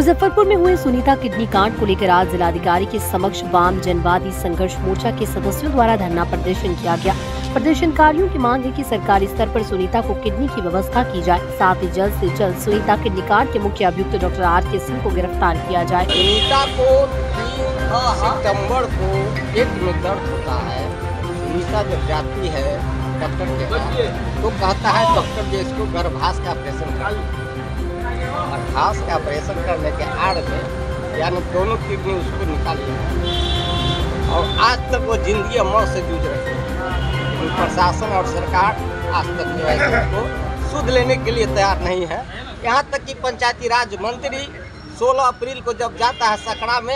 मुजफ्फरपुर में हुए सुनीता किडनी कांड को लेकर आज जिलाधिकारी के समक्ष वाम जनवादी संघर्ष मोर्चा के सदस्यों द्वारा धरना प्रदर्शन किया गया। प्रदर्शनकारियों की मांग है कि सरकारी स्तर पर सुनीता को किडनी की व्यवस्था की जाए, साथ ही जल्द से जल्द सुनीता किडनी कांड के मुख्य अभियुक्त डॉक्टर R.K. सिंह को गिरफ्तार किया जाए। सुनीता को 3 सितंबर को पेट में दर्द होता है। सुनीता जब जाती है डॉक्टर के पास तो कहता है डॉक्टर जी इसको गर्भाश का ऑपरेशन करिए। गर्भाश का ऑपरेशन करने के आड़ में यानी दोनों किडनी उसको निकाल लिया और आज तक वो जिंदगी मौत से जूझ रही है। प्रशासन और सरकार आज तक जो है उसको सुध लेने के लिए तैयार नहीं है। यहाँ तक कि पंचायती राज मंत्री 16 अप्रैल को जब जाता है सकड़ा में,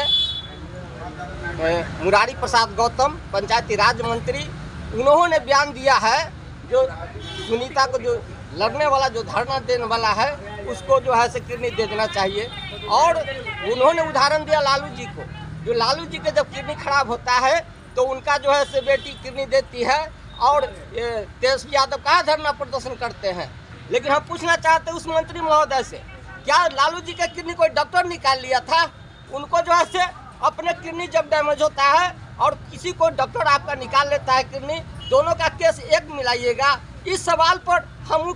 मुरारी प्रसाद गौतम पंचायती राज मंत्री, उन्होंने बयान दिया है जो सुनीता को जो लड़ने वाला जो धरना देने वाला है उसको जो है से किडनी दे देना चाहिए। और उन्होंने उदाहरण दिया लालू जी को, जो लालू जी के जब किडनी खराब होता है तो उनका जो है से बेटी किडनी देती है और तेजस्वी यादव कहाँ धरना प्रदर्शन करते हैं। लेकिन हम पूछना चाहते हैं उस मंत्री महोदय से, क्या लालू जी का किडनी कोई डॉक्टर निकाल लिया था? उनको जो है से अपने किडनी जब डैमेज होता है और किसी को डॉक्टर आपका निकाल लेता है किडनी, दोनों का केस एक मिलाइएगा। इस सवाल पर हम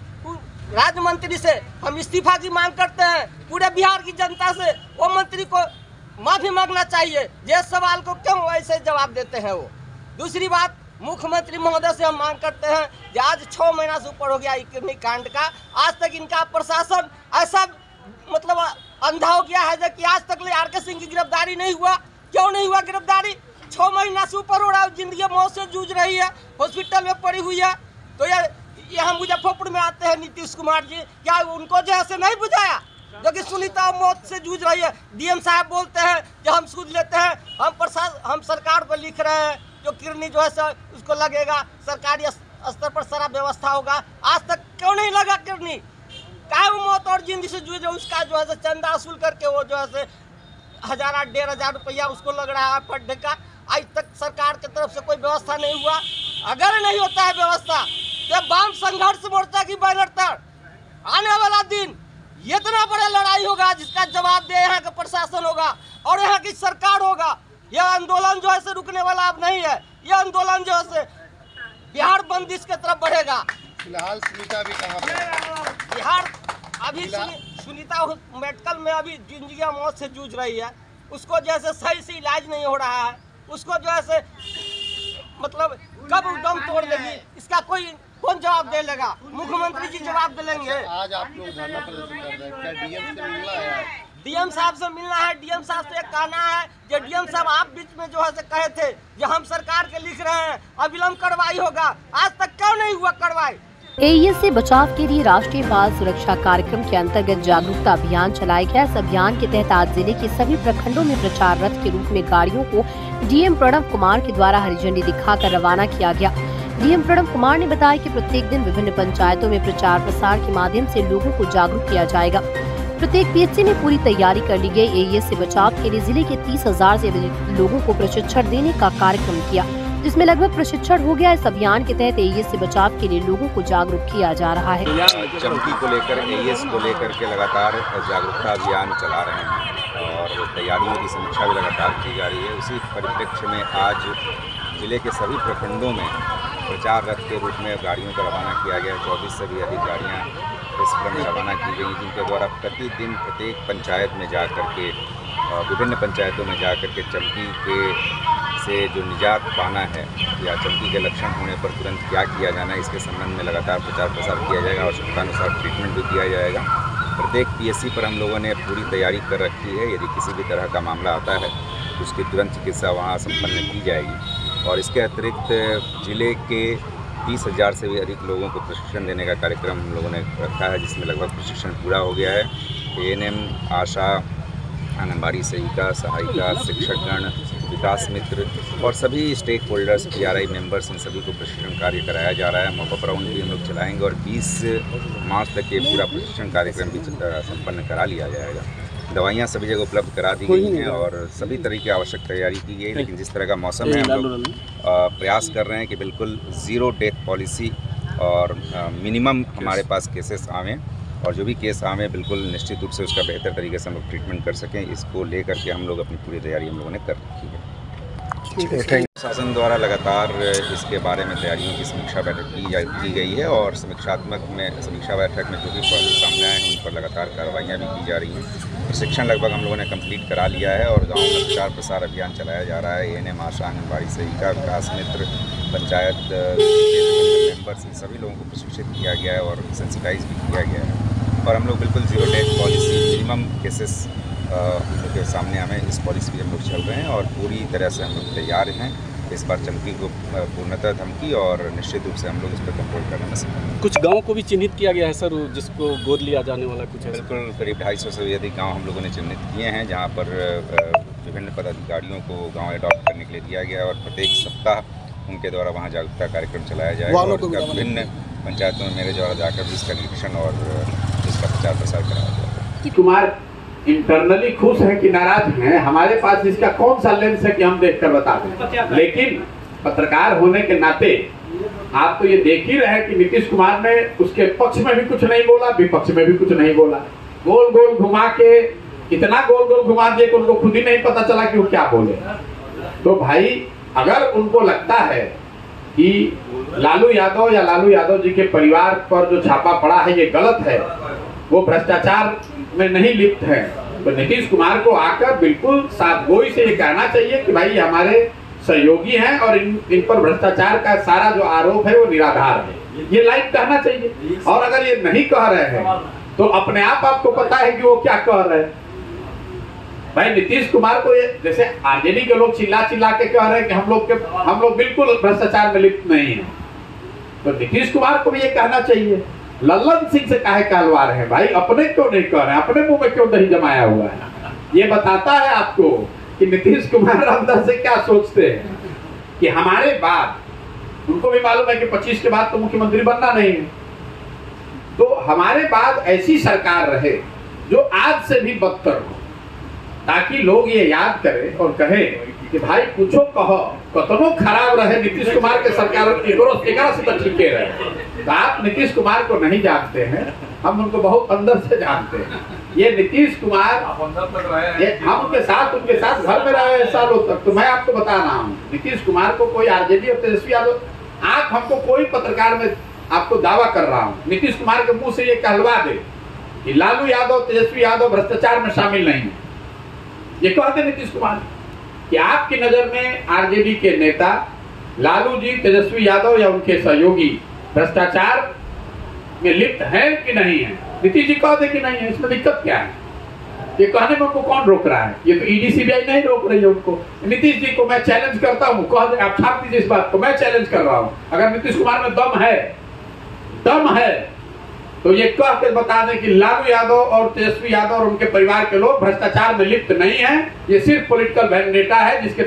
राज्य मंत्री से हम इस्तीफा की मांग करते हैं। पूरे बिहार की जनता से वो मंत्री को माफी मांगना चाहिए। ये सवाल को क्यों ऐसे जवाब देते हैं वो। दूसरी बात, मुख्यमंत्री महोदय से हम मांग करते हैं कि आज 6 महीना से ऊपर हो गया किडनी कांड का, आज तक इनका प्रशासन ऐसा मतलब अंधा हो गया है कि आज तक R.K. सिंह की गिरफ्तारी नहीं हुआ। क्यों नहीं हुआ गिरफ्तारी? 6 महीना से ऊपर हो रहा है, जिंदगी मौत से जूझ रही है, हॉस्पिटल में पड़ी हुई है। तो यहाँ मुजफ्फरपुर में आते हैं नीतीश कुमार जी, क्या उनको जो है नहीं बुझाया जो कि सुनीता मौत से जूझ रही है? DM साहब बोलते हैं कि हम सूद लेते हैं, हम सरकार को लिख रहे हैं जो किडनी जो है उसको लगेगा, सरकारी स्तर पर सारा व्यवस्था होगा। आज तक क्यों नहीं लगा किडनी? क्या वो मौत और जिंदगी से जूझ, उसका जो है चंदा वसूल करके वो जो है 1000-1500 रुपया उसको लग रहा है पर डे का। आज तक सरकार की तरफ से कोई व्यवस्था नहीं हुआ। अगर नहीं होता है व्यवस्था तो वाम संघर्ष मोर्चा की बैनर तर आने वाला दिन इतना बड़ा लड़ाई होगा जिसका जवाब दे यहाँ का प्रशासन होगा और यहाँ की सरकार होगा। यह आंदोलन जो है रुकने वाला अब नहीं है। यह आंदोलन जो है बिहार बंदिश की तरफ बढ़ेगा। फिलहाल सुनीता भी कहाँ पर? बिहार अभी सुनीता मेडिकल में अभी जिंदगी मौत से जूझ रही है। उसको जैसे सही से इलाज नहीं हो रहा है, उसको जो है मतलब कब दम तोड़ देगी इसका कौन जवाब दे लेगा? मुख्यमंत्री जी जवाब दे लेंगे। आज आप लोग धरना प्रदर्शन कर रहे हैं, क्या DM से मिलना है? DM साहब से मिलना है। DM साहब से एक कहना है कि DM साहब आप बीच में जो है कहे थे जो हम सरकार के लिख रहे हैं अविलंब कार्रवाई होगा, आज तक क्यों नहीं हुआ कार्रवाई? AES से बचाव के लिए राष्ट्रीय बाल सुरक्षा कार्यक्रम के अंतर्गत जागरूकता अभियान चलाया गया। इस अभियान के तहत आज जिले के सभी प्रखंडों में प्रचार रथ के रूप में गाड़ियों को DM प्रणव कुमार के द्वारा हरी झंडी दिखाकर रवाना किया गया। DM प्रणव कुमार ने बताया कि प्रत्येक दिन विभिन्न पंचायतों में प्रचार प्रसार के माध्यम से लोगों को जागरूक किया जाएगा। प्रत्येक PHC में पूरी तैयारी कर ली गई। AES से बचाव के लिए जिले के 30,000 से अधिक लोगों को प्रशिक्षण देने का कार्यक्रम किया, जिसमें लगभग प्रशिक्षण हो गया। इस अभियान के तहत AES से बचाव के लिए लोगों को जागरूक किया जा रहा है। चमकी को लेकर AES को लेकर के लगातार जागरूकता अभियान चला रहे हैं और तैयारियों की समीक्षा भी लगातार की जा रही है। उसी परिप्रेक्ष्य में आज जिले के सभी प्रखंडों में प्रचार रथ के रूप में गाड़ियों का रवाना किया गया। 24 से भी अधिक गाड़ियाँ इस क्रम में रवाना की गई, जिनके द्वारा प्रतिदिन प्रत्येक पंचायत में जा कर के विभिन्न पंचायतों में जा कर के चमकी के से जो निजात पाना है या चमकी के लक्षण होने पर तुरंत क्या किया जाना है, इसके संबंध में लगातार प्रचार प्रसार किया जाएगा और आवश्यकतानुसार ट्रीटमेंट भी किया जाएगा। प्रत्येक PSC पर हम लोगों ने पूरी तैयारी कर रखी है। यदि किसी भी तरह का मामला आता है तो उसकी तुरंत चिकित्सा वहाँ संपन्न की जाएगी। और इसके अतिरिक्त जिले के 30,000 से भी अधिक लोगों को प्रशिक्षण देने का कार्यक्रम हम लोगों ने रखा है, जिसमें लगभग प्रशिक्षण पूरा हो गया है। ANM, आशा, आंगनबाड़ी सेविका, सहायिका, शिक्षकगण, विकास मित्र और सभी स्टेक होल्डर्स, PRI मेंबर्स, इन सभी को प्रशिक्षण कार्य कराया जा रहा है। मौका राउंड भी हम लोग चलाएंगे और 20 मार्च तक ये पूरा प्रशिक्षण कार्यक्रम भी संपन्न करा लिया जाएगा। दवाइयाँ सभी जगह उपलब्ध करा दी गई हैं और सभी तरह की आवश्यक तैयारी की गई है। लेकिन जिस तरह का मौसम है, हम लोग प्रयास कर रहे हैं कि बिल्कुल 0 डेथ पॉलिसी और मिनिमम हमारे पास केसेस आवें और जो भी केस आवे बिल्कुल निश्चित रूप से उसका बेहतर तरीके से हम लोग ट्रीटमेंट कर सकें, इसको लेकर के हम लोग अपनी पूरी तैयारी हम लोगों ने कर रखी है। शासन द्वारा लगातार इसके बारे में तैयारियों की समीक्षा बैठक की गई है और समीक्षा बैठक में जो भी प्रॉब्लम सामने आए हैं उन पर लगातार कार्रवाइयाँ भी की जा रही हैं। प्रशिक्षण लगभग हम लोगों ने कंप्लीट करा लिया है और गाँव में प्रचार प्रसार अभियान चलाया जा रहा है। ANM, आशा, आंगनबाड़ी सेविका, विकास मित्र, पंचायत मेंबर्स, इन सभी लोगों को प्रशिक्षित किया गया है और सेंसिटाइज भी किया गया है। और हम लोग बिल्कुल zero death policy, minimum cases हम लोग के सामने हमें इस पॉलिसी भी हम लोग चल रहे हैं और पूरी तरह से हम लोग तैयार हैं इस बार चमकी को पूर्णतः धमकी और निश्चित रूप से हम लोग इस पर कंट्रोल करने में सक्षम हैं। कुछ गांव को भी चिन्हित किया गया है सर, जिसको गोद लिया जाने वाला कुछ है? बिल्कुल, करीब 250 से अधिक गाँव हम लोगों ने चिन्हित किए हैं जहाँ पर विभिन्न पदाधिकारियों को गाँव अडॉप्ट करने के लिए दिया गया है और प्रत्येक सप्ताह उनके द्वारा वहाँ जागरूकता कार्यक्रम चलाया जाएगा और विभिन्न पंचायतों में मेरे द्वारा जाकर भी इसका निरीक्षण और इसका प्रचार प्रसार कराया जाएगा। कुमार इंटरनली खुश है कि नाराज हैं, हमारे पास इसका कौन सा लेंस है कि हम देखकर बता दें। लेकिन पत्रकार होने के नाते आप तो ये देख ही रहे कि नीतीश कुमार ने उसके पक्ष में भी कुछ नहीं बोला, विपक्ष में भी कुछ नहीं बोला। गोल गोल घुमा के इतना गोल गोल घुमा दिए कि उनको खुद ही नहीं पता चला कि वो क्या बोले। तो भाई अगर उनको लगता है कि लालू यादव या लालू यादव जी के परिवार पर जो छापा पड़ा है ये गलत है, वो भ्रष्टाचार में नहीं लिप्त है, तो नीतीश कुमार को आकर बिल्कुल साफगोई से ये कहना चाहिए कि भाई हमारे सहयोगी हैं और इन पर भ्रष्टाचार का सारा जो आरोप है वो निराधार है, ये लाइव कहना चाहिए। और अगर ये नहीं कह रहे हैं तो अपने आप आपको पता है कि वो क्या कह रहे हैं। भाई नीतीश कुमार को ये जैसे आरजेडी के लोग चिल्ला चिल्ला के कह रहे हैं कि हम लोग बिल्कुल भ्रष्टाचार में लिप्त नहीं है, तो नीतीश कुमार को भी ये कहना चाहिए। लल्लन सिंह से काहे कहलवा रहे हैं भाई, अपने क्यों नहीं कह रहे हैं, अपने मुंह में क्यों दही जमाया हुआ है? ये बताता है आपको कि नीतीश कुमार अंदर से क्या सोचते हैं कि हमारे बाद उनको भी मालूम है कि 25 के बाद तो मुख्यमंत्री बनना नहीं है, तो हमारे बाद ऐसी सरकार रहे जो आज से भी बदतर हो, ताकि लोग ये याद करें और कहें कि भाई कुछो कहो कतनो खराब रहे नीतीश कुमार के सरकार से तो ठीक रहे। तो आप नीतीश कुमार को नहीं जानते हैं, हम उनको बहुत अंदर से जानते हैं। ये नीतीश कुमार हम उनके साथ घर में रहे सालों तक, तो मैं आपको बता रहा हूँ नीतीश कुमार को कोई आरजेडी और तेजस्वी यादव, आप हमको कोई पत्रकार में आपको दावा कर रहा हूँ नीतीश कुमार के मुंह से ये कहलवा दे कि लालू यादव तेजस्वी यादव भ्रष्टाचार में शामिल नहीं है, ये कहते नीतीश कुमार कि आपकी नजर में आरजेडी के नेता लालू जी, तेजस्वी यादव या उनके सहयोगी भ्रष्टाचार में लिप्त हैं कि नहीं है? नीतीश जी कहते कि नहीं है, इसमें दिक्कत क्या है? ये कहने में उनको कौन रोक रहा है? ये तो ईडी सीबीआई नहीं रोक रही है उनको। नीतीश जी को मैं चैलेंज करता हूँ, कह दे, आप छाप दीजिए इस बात को, मैं चैलेंज कर रहा हूँ, अगर नीतीश कुमार में दम है तो ये कह के बता दें कि लालू यादव और तेजस्वी यादव और उनके परिवार के लोग भ्रष्टाचार में लिप्त नहीं है, ये सिर्फ पॉलिटिकल वेंडेटा है जिसके